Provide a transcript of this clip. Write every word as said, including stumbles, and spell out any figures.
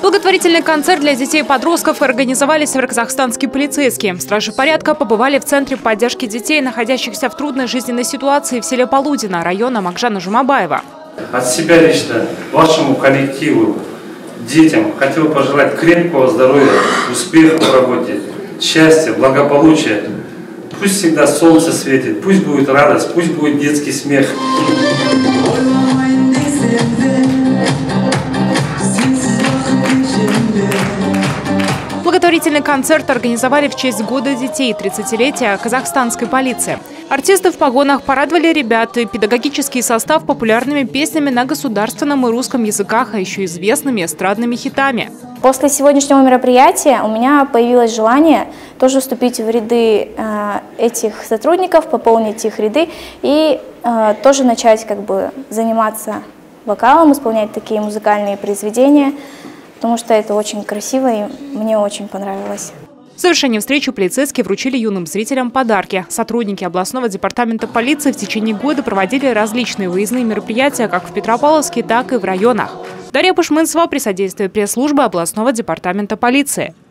Благотворительный концерт для детей и подростков организовали североказахстанские полицейские. Стражи порядка побывали в центре поддержки детей, находящихся в трудной жизненной ситуации в селе Полудино, района Макжана Жумабаева. От себя лично, вашему коллективу, детям хотел пожелать крепкого здоровья, успеха в работе, счастья, благополучия. Пусть всегда солнце светит, пусть будет радость, пусть будет детский смех. Благотворительный концерт организовали в честь года детей, тридцатилетия казахстанской полиции. Артисты в погонах порадовали ребят и педагогический состав популярными песнями на государственном и русском языках, а еще известными эстрадными хитами. После сегодняшнего мероприятия у меня появилось желание тоже вступить в ряды э, этих сотрудников, пополнить их ряды и э, тоже начать как бы заниматься вокалом, исполнять такие музыкальные произведения, потому что это очень красиво и мне очень понравилось. В завершении встречи полицейские вручили юным зрителям подарки. Сотрудники областного департамента полиции в течение года проводили различные выездные мероприятия как в Петропавловске, так и в районах. Дарья Пушмынцева при содействии пресс-службы областного департамента полиции.